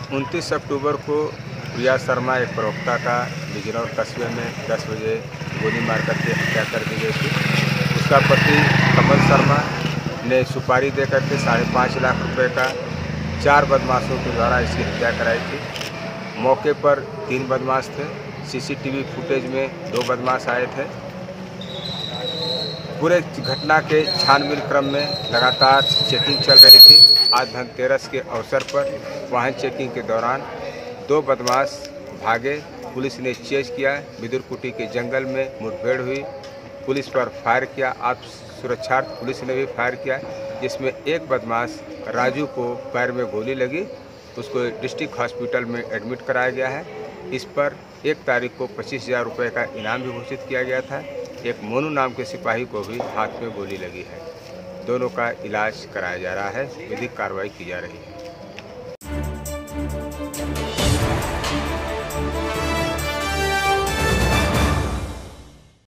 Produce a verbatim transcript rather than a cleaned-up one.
उनतीस अक्टूबर को प्रिया शर्मा एक प्रवक्ता का बिजनौर कस्बे में दस बजे गोली मार करके हत्या कर दी गई थी। उसका पति कमल शर्मा ने सुपारी दे करके साढ़े पाँच लाख रुपए का चार बदमाशों के द्वारा इसकी हत्या कराई थी। मौके पर तीन बदमाश थे। सीसीटीवी फुटेज में दो बदमाश आए थे। पूरे घटना के छानबीन क्रम में लगातार चेकिंग चल रही थी। आज धनतेरस के अवसर पर वाहन चेकिंग के दौरान दो बदमाश भागे। पुलिस ने चेज किया। बिदुरकुटी के जंगल में मुठभेड़ हुई। पुलिस पर फायर किया। आप सुरक्षार्थ पुलिस ने भी फायर किया, जिसमें एक बदमाश राजू को पैर में गोली लगी। उसको डिस्ट्रिक्ट हॉस्पिटल में एडमिट कराया गया है। इस पर एक तारीख को पच्चीस हज़ार रुपये का इनाम भी घोषित किया गया था। एक मोनू नाम के सिपाही को भी हाथ में गोली लगी है। दोनों का इलाज कराया जा रहा है। विधिक कार्रवाई की जा रही है।